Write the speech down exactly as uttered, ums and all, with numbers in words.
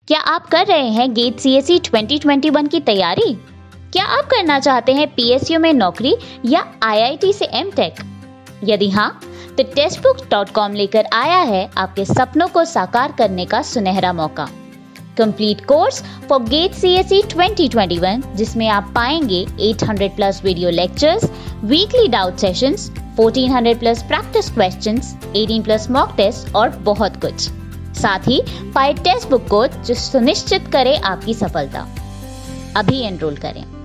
क्या आप कर रहे हैं GATE C S E twenty twenty one की तैयारी? क्या आप करना चाहते हैं पी एस यू में नौकरी या आई आई टी से एम टेक? यदि हाँ, तो टेक्स्टबुक डॉट कॉम लेकर आया है आपके सपनों को साकार करने का सुनहरा मौका। Complete course for GATE C S E twenty twenty one, जिसमें आप पाएंगे आठ सौ plus video lectures, weekly doubt sessions, चौदह सौ प्लस प्रैक्टिस क्वेश्चंस, अठारह प्लस मॉक टेस्ट और बहुत कुछ। साथ ही पाए टेक्स्ट बुक कोच जो सुनिश्चित करे आपकी सफलता। अभी एनरोल करें।